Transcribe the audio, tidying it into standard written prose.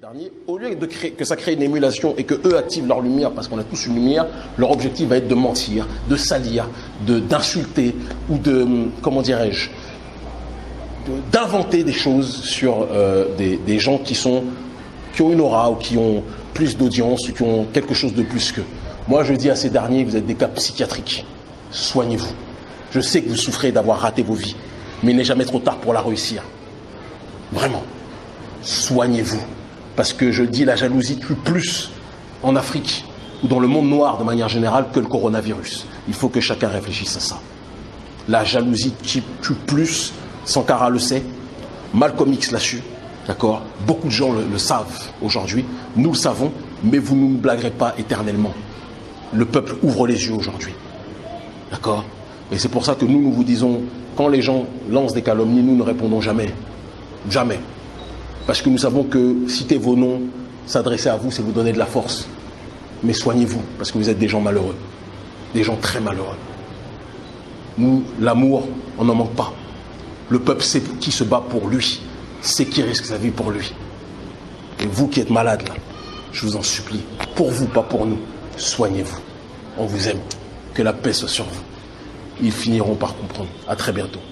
derniers, au lieu de créer, que ça crée une émulation et que eux activent leur lumière, parce qu'on a tous une lumière, leur objectif va être de mentir, de salir, d'insulter ou de, comment dirais-je, d'inventer des choses sur des gens qui ont une aura ou qui ont plus d'audience ou qui ont quelque chose de plus qu'eux. Moi, je dis à ces derniers, vous êtes des cas psychiatriques. Soignez-vous. Je sais que vous souffrez d'avoir raté vos vies, mais il n'est jamais trop tard pour la réussir. Vraiment. Soignez-vous. Parce que je dis, la jalousie tue plus en Afrique ou dans le monde noir de manière générale que le coronavirus. Il faut que chacun réfléchisse à ça. La jalousie tue plus, Sankara le sait, Malcolm X l'a su, d'accord? Beaucoup de gens le savent aujourd'hui, nous le savons, mais vous ne nous blaguerez pas éternellement. Le peuple ouvre les yeux aujourd'hui, d'accord? Et c'est pour ça que nous vous disons, quand les gens lancent des calomnies, nous ne répondons jamais. Jamais. Parce que nous savons que citer vos noms, s'adresser à vous, c'est vous donner de la force. Mais soignez-vous, parce que vous êtes des gens malheureux. Des gens très malheureux. Nous, l'amour, on n'en manque pas. Le peuple sait qui se bat pour lui, sait qui risque sa vie pour lui. Et vous qui êtes malades, là, je vous en supplie, pour vous, pas pour nous, soignez-vous. On vous aime. Que la paix soit sur vous. Ils finiront par comprendre. À très bientôt.